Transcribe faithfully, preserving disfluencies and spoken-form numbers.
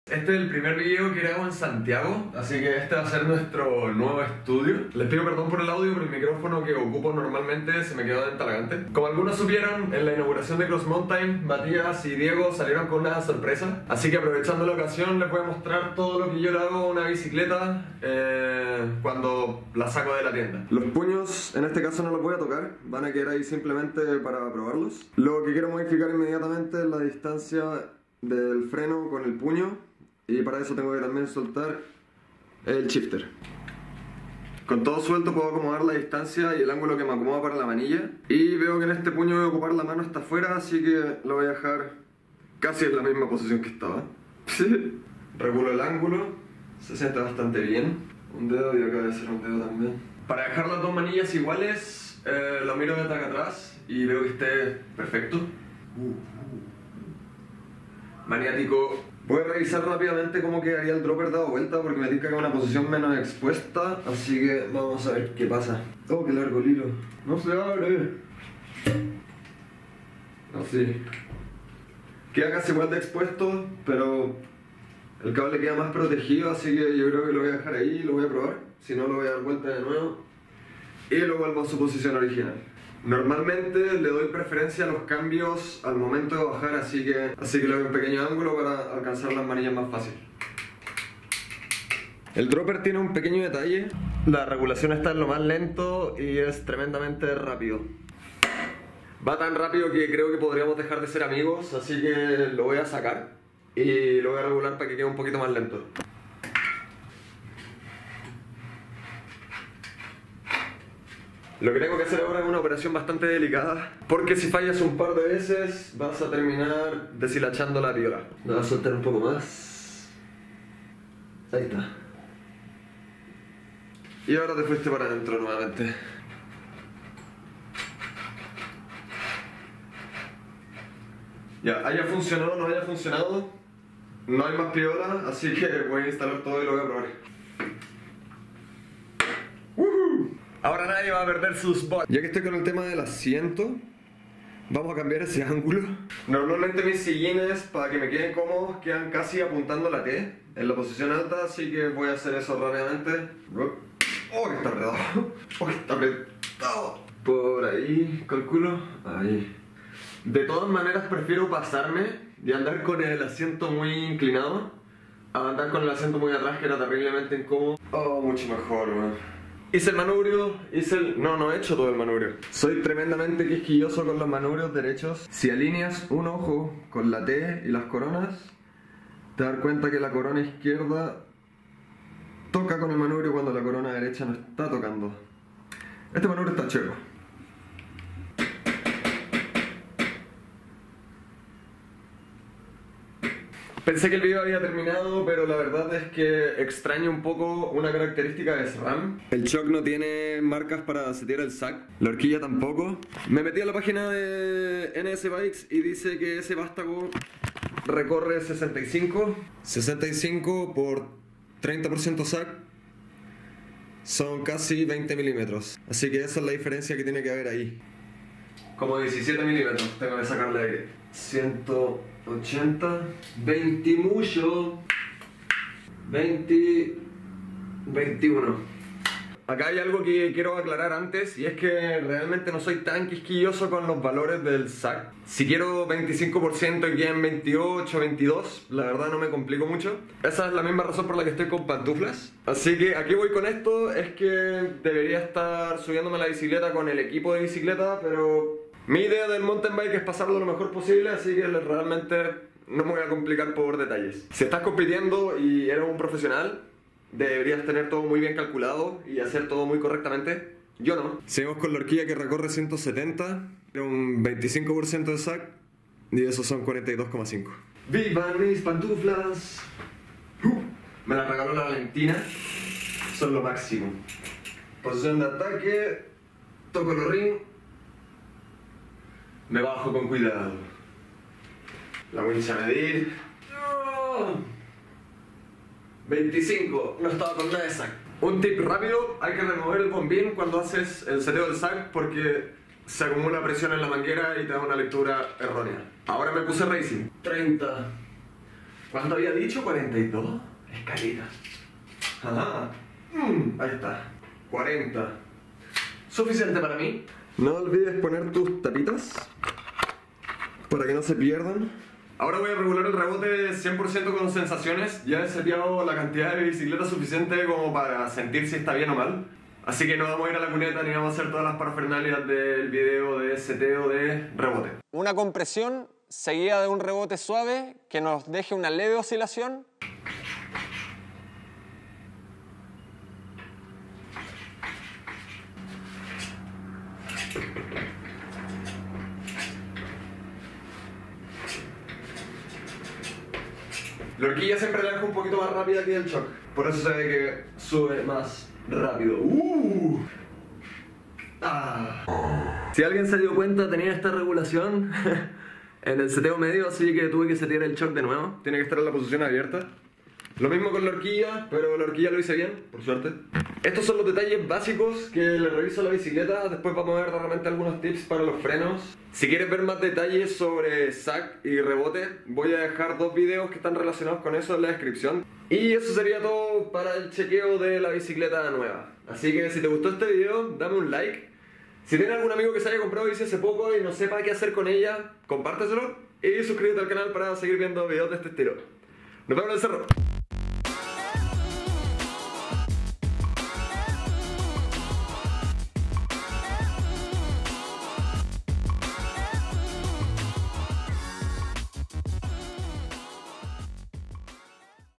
Este es el primer video que grabo en Santiago, así que este va a ser nuestro nuevo estudio. Les pido perdón por el audio, pero el micrófono que ocupo normalmente se me quedó en Talagante. Como algunos supieron, en la inauguración de Cross Mountain, Matías y Diego salieron con una sorpresa. Así que aprovechando la ocasión les voy a mostrar todo lo que yo le hago a una bicicleta eh, cuando la saco de la tienda. Los puños en este caso no los voy a tocar, van a quedar ahí simplemente para probarlos. Lo que quiero modificar inmediatamente es la distancia del freno con el puño. Y para eso tengo que también soltar el shifter. Con todo suelto puedo acomodar la distancia y el ángulo que me acomoda para la manilla. Y veo que en este puño voy a ocupar la mano hasta afuera, así que lo voy a dejar casi en la misma posición que estaba. Regulo el ángulo, se siente bastante bien. Un dedo y acá debe ser un dedo también. Para dejar las dos manillas iguales, eh, lo miro desde acá atrás y veo que esté perfecto. Uh, uh. Maniático. Voy a revisar rápidamente cómo quedaría el dropper dado vuelta porque me tinca que es una posición menos expuesta, así que vamos a ver qué pasa. Oh, qué largo el hilo. No se abre. Así. Queda casi igual de expuesto, pero el cable queda más protegido, así que yo creo que lo voy a dejar ahí y lo voy a probar. Si no, lo voy a dar vuelta de nuevo y lo vuelvo a su posición original. Normalmente le doy preferencia a los cambios al momento de bajar, así que, así que le doy un pequeño ángulo para alcanzar las manillas más fácil. El dropper tiene un pequeño detalle. La regulación está en lo más lento y es tremendamente rápido. Va tan rápido que creo que podríamos dejar de ser amigos, así que lo voy a sacar y lo voy a regular para que quede un poquito más lento. Lo que tengo que hacer ahora es una operación bastante delicada, porque si fallas un par de veces vas a terminar deshilachando la viola. La vas a soltar un poco más. Ahí está. Y ahora te fuiste para adentro nuevamente. Ya, haya funcionado o no haya funcionado, no hay más piola, así que voy a instalar todo y lo voy a probar. Ahora nadie va a perder su spot. Ya que estoy con el tema del asiento, vamos a cambiar ese ángulo. Normalmente mis sillines, para que me queden cómodos, quedan casi apuntando la T en la posición alta, así que voy a hacer eso rápidamente. ¡Oh, que está apretado! ¡Oh, que está apretado! Por ahí, calculo. Ahí. De todas maneras prefiero pasarme de andar con el asiento muy inclinado a andar con el asiento muy atrás, que era terriblemente incómodo. Oh, mucho mejor, man. Hice el manubrio, hice el... No, no he hecho todo el manubrio. Soy tremendamente quisquilloso con los manubrios derechos. Si alineas un ojo con la T y las coronas, te das cuenta que la corona izquierda toca con el manubrio cuando la corona derecha no está tocando. Este manubrio está chueco. Pensé que el video había terminado, pero la verdad es que extraño un poco una característica de SRAM. El shock no tiene marcas para setear el S A C, la horquilla tampoco. Me metí a la página de N S Bikes y dice que ese vástago recorre sesenta y cinco. sesenta y cinco por treinta por ciento S A C son casi veinte milímetros. Así que esa es la diferencia que tiene que haber ahí. Como diecisiete milímetros, tengo que sacarle aire. ciento ochenta, veinte mucho, veinte, veintiuno. Acá hay algo que quiero aclarar antes, y es que realmente no soy tan quisquilloso con los valores del S A C. Si quiero veinticinco por ciento y queden veintiocho, veintidós, la verdad no me complico mucho. Esa es la misma razón por la que estoy con pantuflas. Así que aquí voy con esto, es que debería estar subiéndome la bicicleta con el equipo de bicicleta, pero mi idea del mountain bike es pasarlo lo mejor posible, así que realmente no me voy a complicar por detalles. Si estás compitiendo y eres un profesional, deberías tener todo muy bien calculado y hacer todo muy correctamente. Yo no. Seguimos con la horquilla que recorre ciento setenta, un veinticinco por ciento de S A C, y esos son cuarenta y dos coma cinco. ¡Vivan mis pantuflas! Uh, me las regaló la Valentina, son lo máximo. Posición de ataque, toco los ring, me bajo con cuidado. La voy a medir. ¡Oh! veinticinco, no estaba con nada de S A C. Un tip rápido, hay que remover el bombín cuando haces el seteo del S A C porque se acumula presión en la manguera y te da una lectura errónea. Ahora me puse racing. treinta, ¿Cuánto había dicho? ¿cuarenta y dos? Escalita. Ajá. Mm, ahí está. cuarenta. Suficiente para mí. No olvides poner tus tapitas para que no se pierdan. Ahora voy a regular el rebote cien por ciento con sensaciones. Ya he seteado la cantidad de bicicleta suficiente como para sentir si está bien o mal. Así que no vamos a ir a la cuneta ni vamos a hacer todas las parafernalias del video de seteo de rebote. Una compresión seguida de un rebote suave que nos deje una leve oscilación. La horquilla siempre la dejo un poquito más rápida que el shock. Por eso se ve que sube más rápido. Uh. Ah. Si alguien se dio cuenta, tenía esta regulación en el seteo medio, así que tuve que setear el shock de nuevo. Tiene que estar en la posición abierta. Lo mismo con la horquilla, pero la horquilla lo hice bien, por suerte. Estos son los detalles básicos que le reviso a la bicicleta. Después vamos a ver realmente algunos tips para los frenos. Si quieres ver más detalles sobre sac y rebote, voy a dejar dos videos que están relacionados con eso en la descripción. Y eso sería todo para el chequeo de la bicicleta nueva. Así que si te gustó este video, dame un like. Si tienes algún amigo que se haya comprado bici hace poco y no sepa qué hacer con ella, compárteselo. Y suscríbete al canal para seguir viendo videos de este estilo. Nos vemos en el cerro.